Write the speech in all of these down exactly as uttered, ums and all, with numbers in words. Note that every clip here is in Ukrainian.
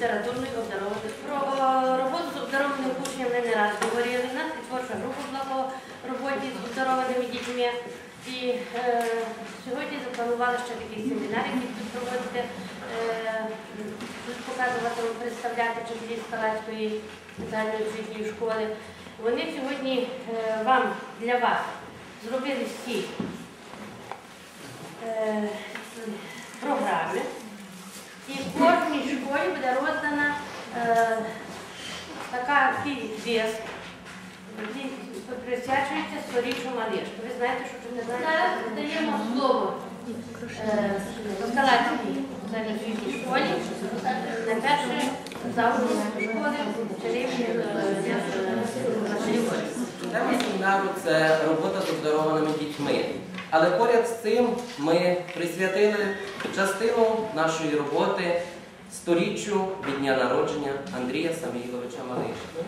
літературної обдарованих. Про роботу з обдарованими учнями ми не раз говорили. У нас і творча група була по роботі з обдарованими дітьми. І е, сьогодні запланували ще такий семінар, який тут проводити, е, показувати, представляти вчителів Скалацької загальноосвітньої школи. Вони сьогодні е, вам, для вас зробили всі е, програми. І в кожній школі буде роздана е, така диск, який присвячується сторіччю Малишка. Ви знаєте, що тут не знаєте? Зараз даємо слово Скалацькій загальноосвітній школі на перше завжди школи вчителів Василівої. Тема семінару – це робота з обдарованими дітьми. Але поряд з цим ми присвятили частину нашої роботи сторіччю від дня народження Андрія Самоїловича Малишки.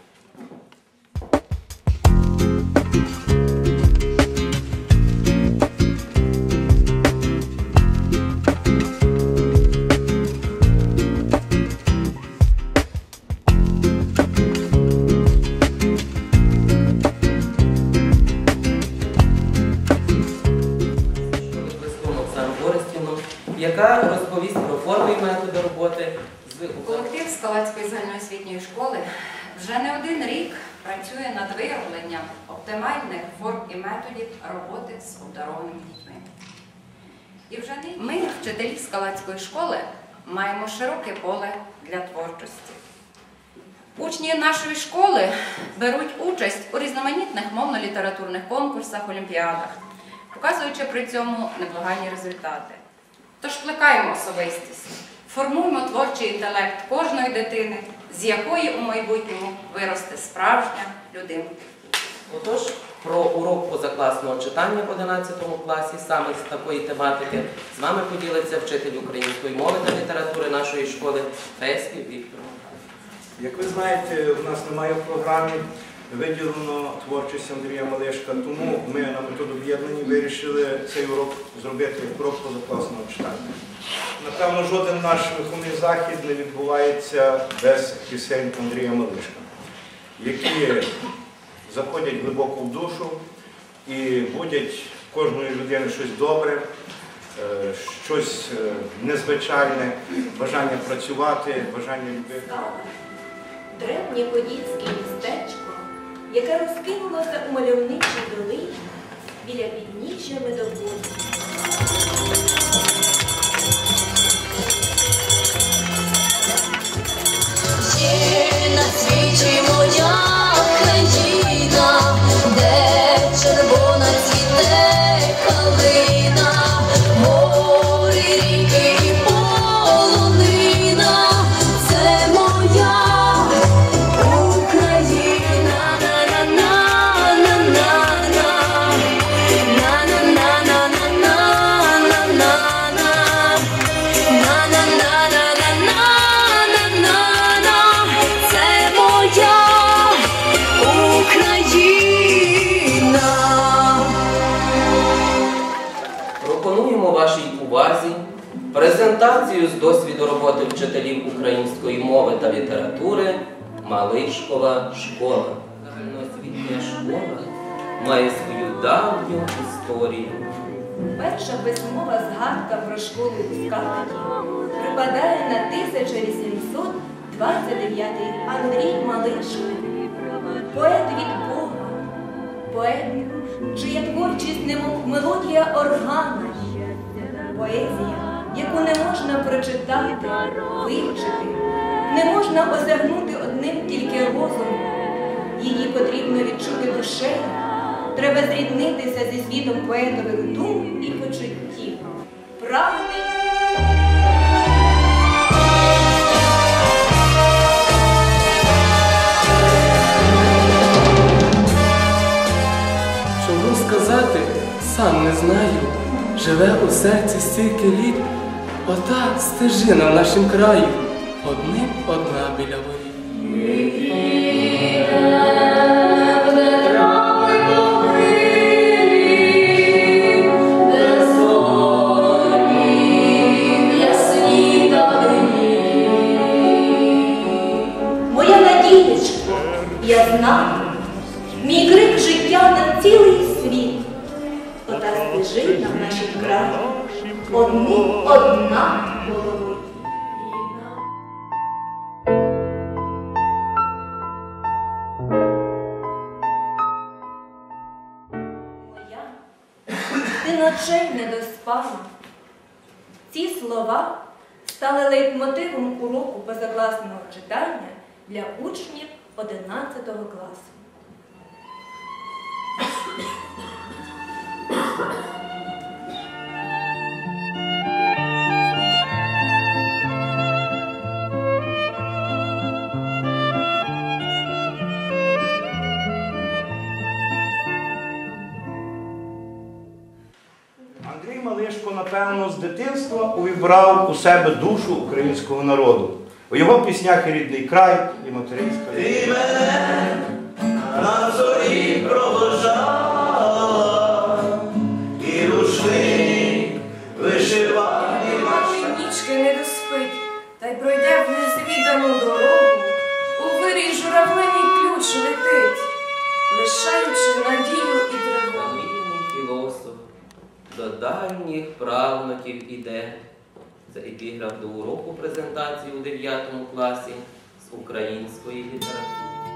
Яка розповість про форми і методи роботи з колектив Скалацької загальноосвітньої школи вже не один рік працює над виробленням оптимальних форм і методів роботи з обдарованими дітьми. І вже нині ми, вчителі Скалацької школи, маємо широке поле для творчості. Учні нашої школи беруть участь у різноманітних мовно-літературних конкурсах, олімпіадах, показуючи при цьому непогані результати. Тож плекаємо особистість, формуємо творчий інтелект кожної дитини, з якої у майбутньому виросте справжня людина. Отож, про урок позакласного читання в одинадцятому класі саме з такої тематики з вами поділиться вчитель української мови та літератури нашої школи Феськів Віктор. Як ви знаєте, у нас немає в програмі виділено творчість Андрія Малишка, тому ми на методоб'єднанні вирішили цей урок зробити як урок позакласного читання. Напевно, жоден наш виховний захід не відбувається без пісень Андрія Малишка, які заходять глибоко в душу і будять кожної людини щось добре, щось незвичайне, бажання працювати, бажання любити. Древнє подільське містечко, яке розкинулося у мальовничій долині біля підніжжя медоводу. Є на світі моя країна, де червона цвіте калина, гори, ріки і полонина, це моя презентацію з досвіду роботи вчителів української мови та літератури Малишкова школа. Загальноосвітня школа має свою давню історію. Перша письмова згадка про школу у Скалаті припадає на тисяча вісімсот двадцять дев'ятий рік. Андрій Малишко, поет від Бога, поет, чия творчість немов мелодія органа, поезія, яку не можна прочитати, вивчити, не можна осягнути одним тільки розумом. Її потрібно відчути душею, треба зріднитися зі світом поетових дум і почуттів. Правди. Чому сказати, сам не знаю. Живе у серці стільки літ, ота стежина в нашім краю, одним одна біля воріт. Ясні Я знаю, мій крик життя на цілий світ. Ота стежина в нашій краї, одні одна голови. Моя, ти ночей не доспала. Ці слова стали лейтмотивом уроку позакласного читання для учнів одинадцятого класу. Андрій Малишко, напевно, з дитинства увібрав у себе душу українського народу. У його піснях і рідний край, і материнська любов. Ти мене на зорі провожала, і рушник вишиваний. Нічки не доспить, та й пройде в незвідану дорогу, у вирій журавлиній ключ летить, лишаючи надію і тривогу. Вільний філософ до дальніх правнуків іде. Це епіграф до уроку презентації у дев'ятому класі з української літератури.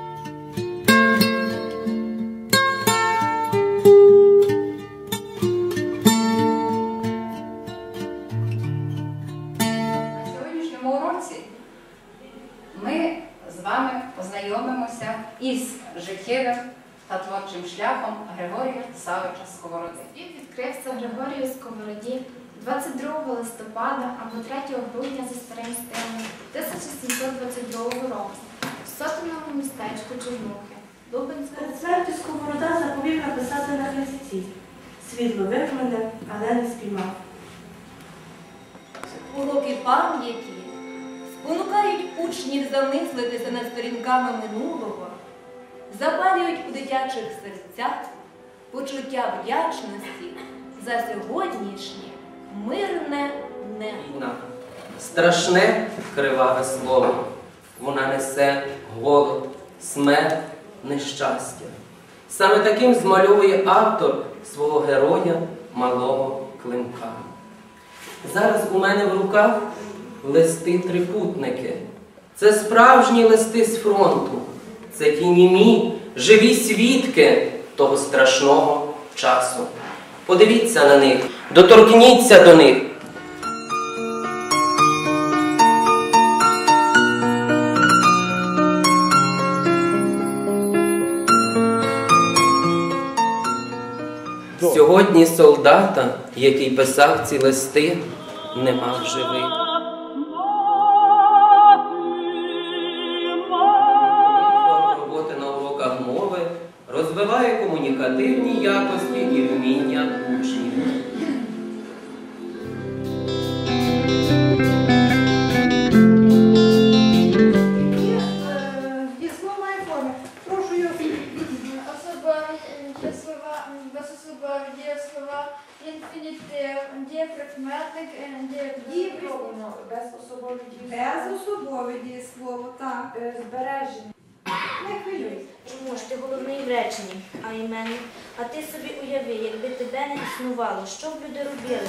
На сьогоднішньому уроці ми з вами познайомимося із життєвим та творчим шляхом Григорія Савича Сковороди. Він відкрився Григорію Сковороді двадцять другого листопада або третього грудня за старим стилем тисяча сімсот двадцять другого року в сотеному містечку Чернухи, Лубенська. Перед смертю Сковорода заповів написати на хресті. Світло вив мене, але не спіймав. Уроки пам'яті спонукають учнів замислитися над сторінками минулого, запалюють у дитячих серцях почуття вдячності за сьогоднішнє мирне небо. Війна. Страшне криваве слово. Вона несе голод, смерть, нещастя. Саме таким змальовує автор свого героя малого Климка. Зараз у мене в руках листи-трикутники. Це справжні листи з фронту. Це ті німі, живі свідки того страшного часу. Подивіться на них, доторкніться до них. Сьогодні солдата, який писав ці листи, нема в живих. Форма роботи на уроках мови розвиває комунікативні якості і вміння учнів. Дієсловної форми. Прошу його. Особові дієслова, безособові дієслова, інфінітив, дієприкметник, дієприкметник. Безособові Безособове дієслово, так. Збереження. Не хвилюйся. Чому ж ти головний в реченні, а іменник? А ти собі уяви, якби тебе не існувало, що б люди робили?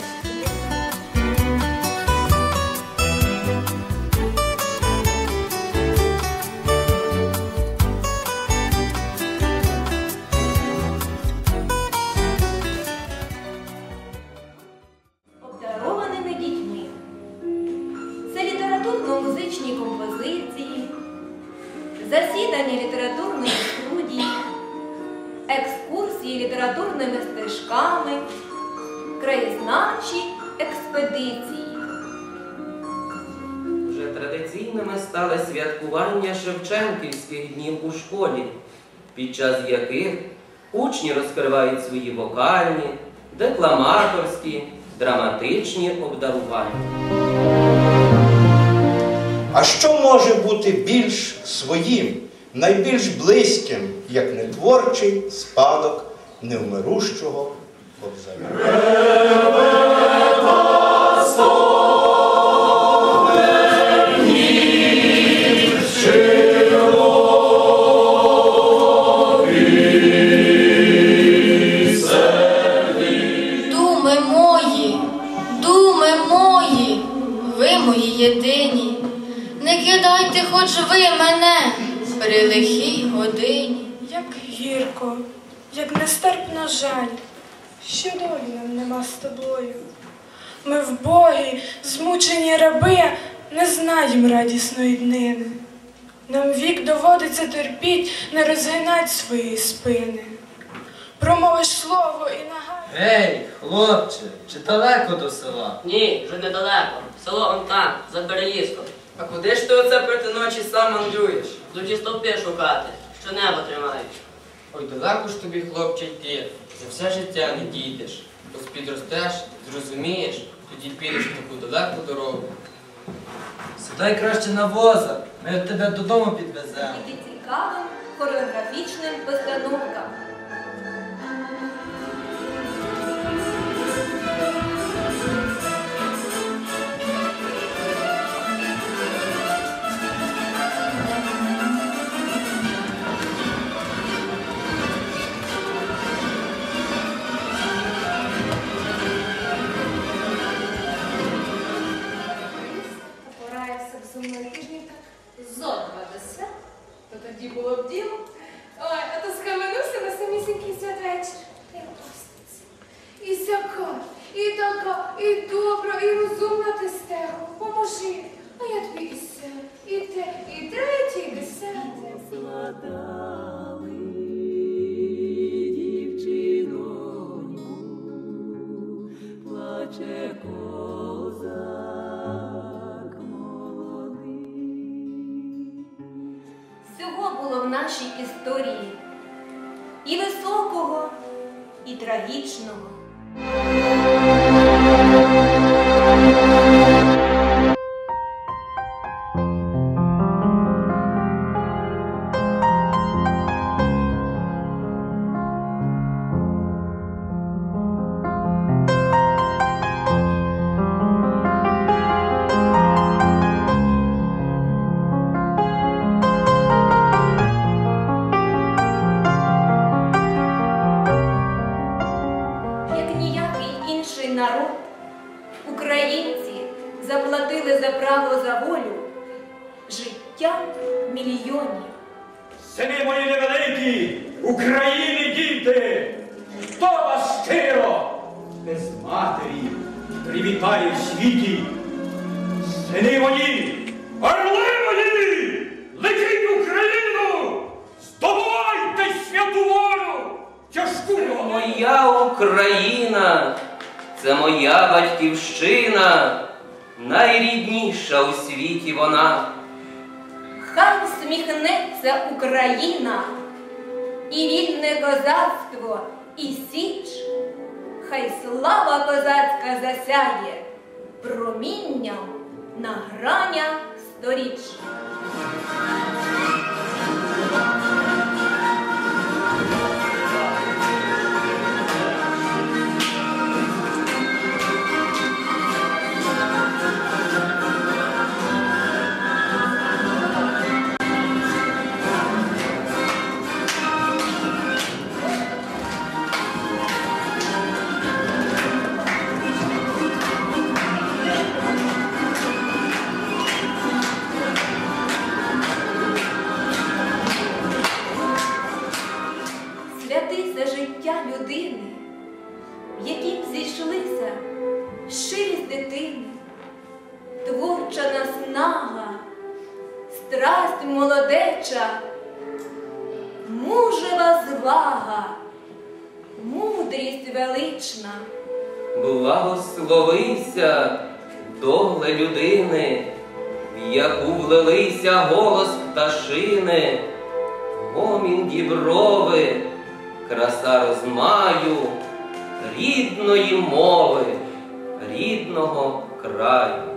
Обдарованими дітьми. Це літературно-музичні композиції, засідання літературної студії, екскурсії літературними стежками, краєзнавчі експедиції. Вже традиційними стали святкування Шевченківських днів у школі, під час яких учні розкривають свої вокальні, декламаторські, драматичні обдарування. А що може бути більш своїм, найбільш близьким, як не творчий спадок невмирущого Кобзаря? Червоно Згадайте хоч ви мене при лихій годині. Як гірко, як нестерпно жаль, що долі нам нема з тобою. Ми вбогі, змучені раби, не знаєм радісної днини. Нам вік доводиться терпіть, не розгинать своєї спини. Промовиш слово і нагадуєш. Гей, хлопче, чи далеко до села? Ні, вже недалеко. Село он там, за переліском. А куди ж ти оце проти ночі сам мандрюєш? Йдуть стовпи шукати, що небо тримають. Ой, далеко ж тобі, хлопче, йти. За все життя не дійдеш. Ось підростеш, зрозумієш, тоді підеш таку далеку дорогу. Сідай краще на воза, ми тебе додому підвеземо. І цікавим хореографічним постановкам. Пораєвся б зо мною тижнів так зо два до свят, то тоді було б діло. Ой, а то схаменувся на самісінький святвечір. І опуститься. І сяка, і така, і добра, і розумна ти, Стего. Поможи. А я тобі і се, і те, і третє, і десяте. Згадали дівчиноньку, плаче козак молодий. Всього було в нашій історії і високого, і трагічного. Як ніякий інший народ, українці заплатили за право за волю життя мільйонів. Сини мої невеликі, України діти, хто вас щиро, без матері, привітає в світі? Сини мої, орли мої, летіть в Україну, здобувайте святу волю, тяжку волю. Моя Україна, це моя батьківщина, найрідніша у світі вона. Хай всміхнеться Україна, і вільне козацтво, і січ, хай слава козацька засяє промінням на гранях сторіч. Святиться життя людини, в яким зійшлися щирість дитини, творча наснага, страсть молодеча, мужева звага, мудрість велична. Благословися, доле людини, в яку влилися голос пташини, гомін діброви, краса розмаю, рідної мови, рідного краю.